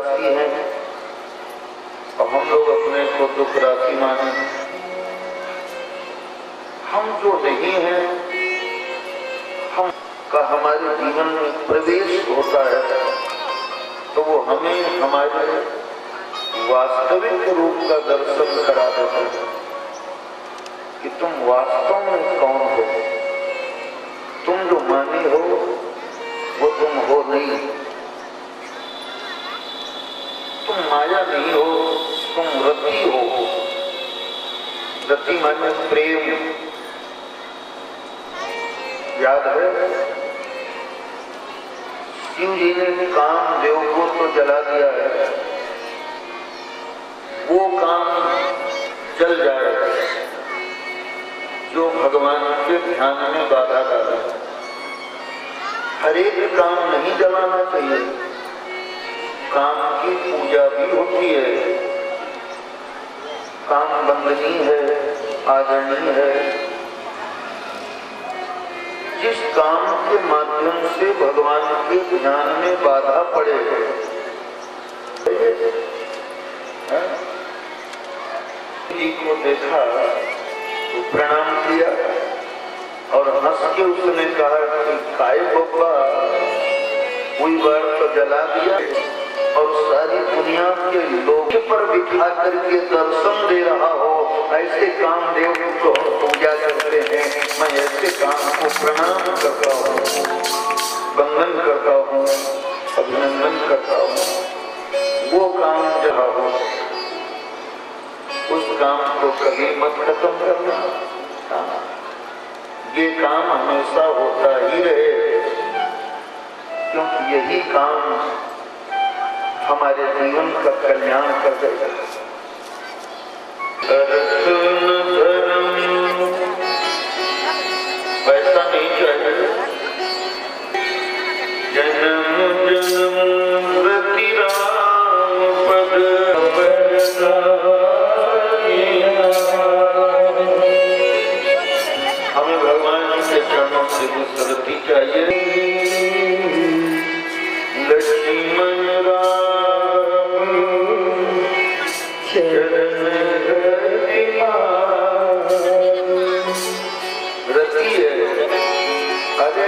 राशि हैं और हम लोग अपने को दुख राशि माने। हम जो नहीं हैं, हम का हमारे जीवन में प्रवेश होता है तो वो हमें हमारे वास्तविक रूप का दर्शन करा देता है कि तुम वास्तव में कौन हो। तुम जो माने हो वो तुम हो नहीं। तुम माया नहीं हो, तुम रति हो। रति माने प्रेम। याद है शिव जी ने कामदेव को तो जला दिया है, वो काम जल जाएगा जो भगवान के ध्यान में बाधा डाला। हर एक काम नहीं जलाना चाहिए। काम की पूजा भी होती है, काम वंदनीय है, आदरणीय है। जिस काम के माध्यम से भगवान के ध्यान में बाधा पड़े, जी को देखा तो प्रणाम किया और हंस के उसने कहा कि काय बब्बा कोई बार तो जला दिया और सारी दुनिया के लोग पर बिठा करके दर्शन दे रहा हो। ऐसे कामदेव को पूजा करते हैं। मैं ऐसे काम को प्रणाम करता हूँ, वंदन करता हूँ, अभिनंदन करता हूँ। वो काम जहाँ हो उस काम को कभी मत खत्म करना। ये काम हमेशा होता ही रहे, क्योंकि यही काम हमारे जीवन का कल्याण कर देगा। वैसा नहीं चाहिए। जन्म जन्म प्रति राम पद हमें भगवान के चरणों से गुजरती चाहिए। लक्ष्मण राम चरण रति है। अरे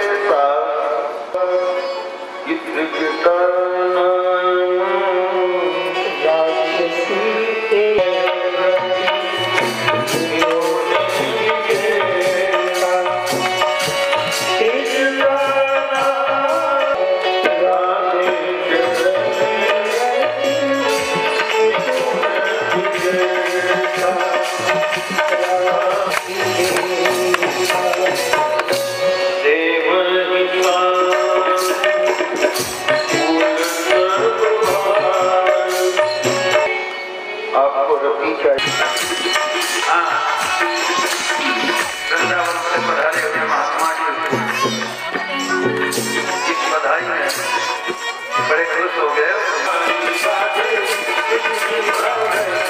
बड़े खुश हो गए।